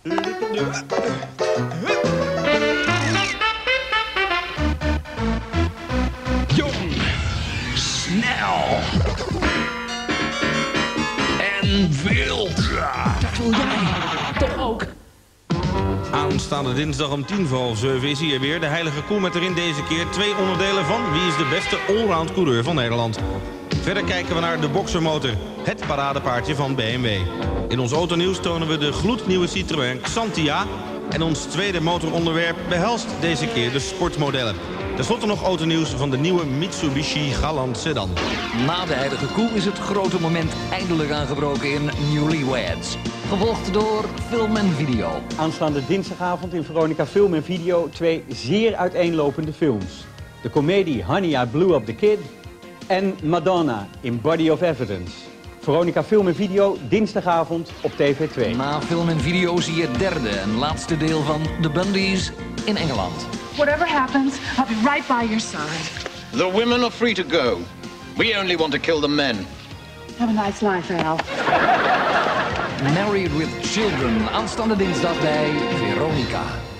Jong, snel en wild. Dat wil jij toch ook? Aanstaande dinsdag om 7:10 is hier weer de heilige koe met erin deze keer 2 onderdelen van wie is de beste allround coureur van Nederland. Verder kijken we naar de boxermotor, het paradepaardje van BMW. In ons autonieuws tonen we de gloednieuwe Citroën Xantia. En ons tweede motoronderwerp behelst deze keer de sportmodellen. Ten slotte nog autonieuws van de nieuwe Mitsubishi Galant sedan. Na de heilige koe is het grote moment eindelijk aangebroken in Newlyweds. Gevolgd door film en video. Aanstaande dinsdagavond in Veronica Film en Video 2 zeer uiteenlopende films. De komedie Honey, I Blew Up the Kid en Madonna in Body of Evidence. Veronica Film en Video dinsdagavond op TV 2. Na film en video zie je het derde en laatste deel van The Bundys in Engeland. Whatever happens, I'll be right by your side. The women are free to go. We only want to kill the men. Have a nice life, Al. Married with Children, aanstaande dinsdag bij Veronica.